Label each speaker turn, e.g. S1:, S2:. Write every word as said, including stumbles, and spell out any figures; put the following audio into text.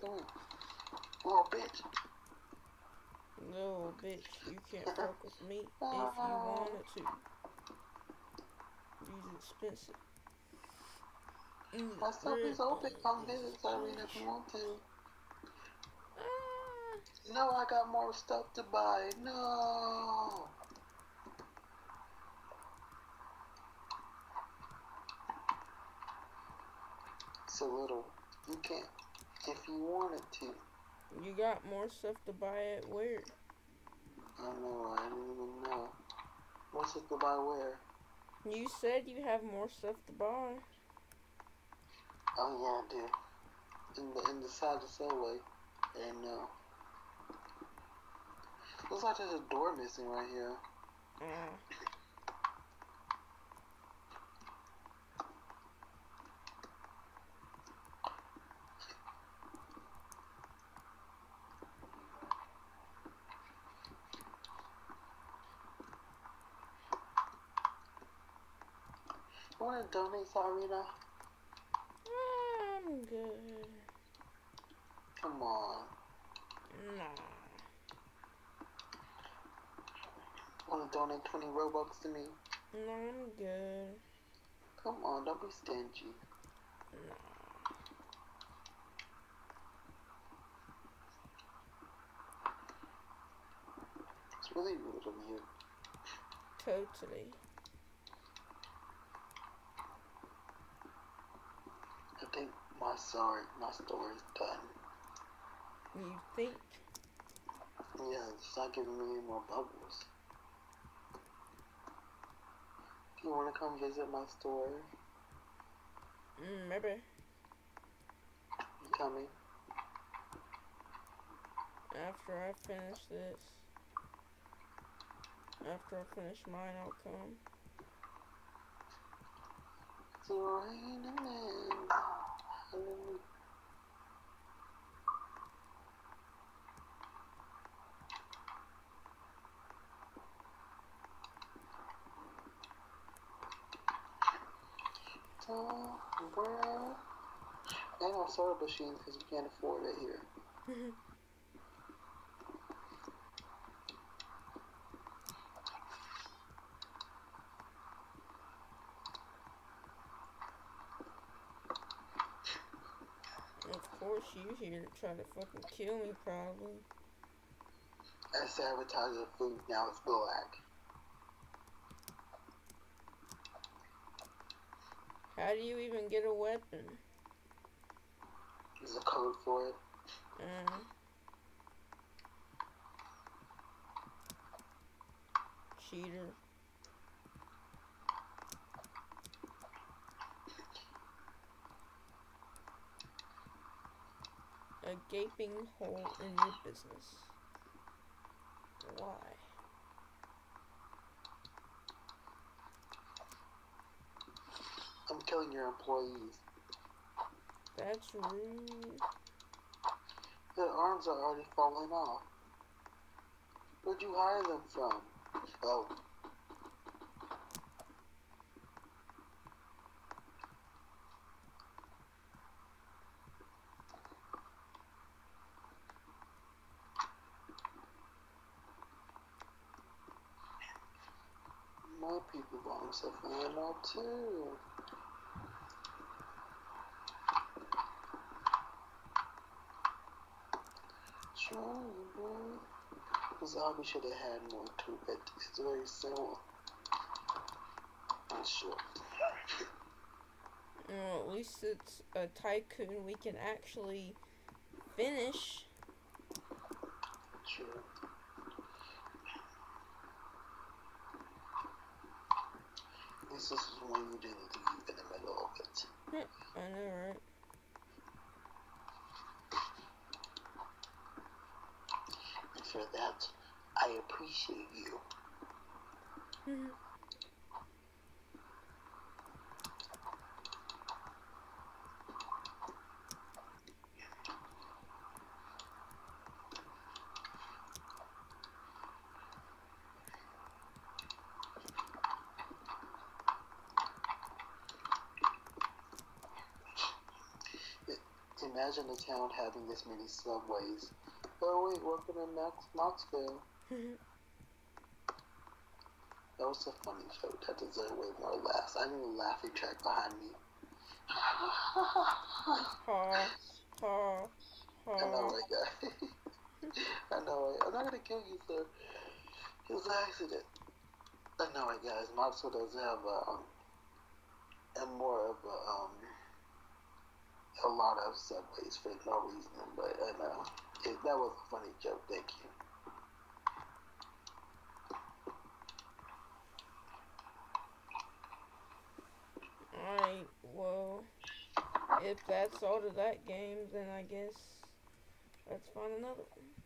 S1: doing? Little bitch.
S2: No, bitch, you can't fuck with me if you wanted to. These expensive.
S1: My stuff is open. Come visit Cyrena if you want to.
S2: Ah.
S1: No, I got more stuff to buy. No. It's a little. You can't. If you wanted to.
S2: You got more stuff to buy at where?
S1: I know. I didn't even know. More stuff to buy where?
S2: You said you have more stuff to buy.
S1: Oh yeah, I do. In the in the side of the subway. And no. Looks like there's a door missing right here.
S2: Ah.
S1: You want to donate, Cyrena?
S2: I'm good.
S1: Come on.
S2: Nah.
S1: Want to donate twenty Robux to me?
S2: No, I'm good.
S1: Come on, don't be stingy.
S2: Nah.
S1: It's really rude of you.
S2: Totally.
S1: I think my story, my story's done.
S2: You think?
S1: Yeah, it's not giving me any more bubbles. If you want to come visit my store,
S2: Mm, maybe.
S1: you coming?
S2: After I finish this. After I finish mine, I'll come.
S1: It's raining men. Hallelujah. Oh, bro. Ain't no soda machines because we can't afford it here.
S2: Of course, you here to try to fucking kill me, probably.
S1: That's advertising food, now it's black.
S2: How do you even get a weapon?
S1: There's a code for it.
S2: Uh, cheater. A gaping hole in your business. Why?
S1: I'm killing your employees.
S2: That's rude.
S1: Their arms are already falling off. Where'd you hire them from? Oh. My people bombs are falling off too. Trying, boy. Zombie should have had more to it. It's very similar. I'm sure.
S2: Well, at least it's a tycoon we can actually finish.
S1: Sure. At least this is one you didn't leave in the middle of it.
S2: I know, right?
S1: And for that, I appreciate you. In imagine a town having this many subways. Oh wait, welcome to Max Knoxville. That was a funny joke. That deserved way more laughs. I need a laughing track behind me.
S2: ha, ha, ha.
S1: I know, right, guy? I know, right? I'm not gonna kill you, sir. It was an accident. I know, right, guys? Knoxville does have um, a more of a, um, a lot of subways for no reason, but I know. It, that was a funny joke. Thank you.
S2: Alright, well, if that's all to that game, then I guess let's find another one.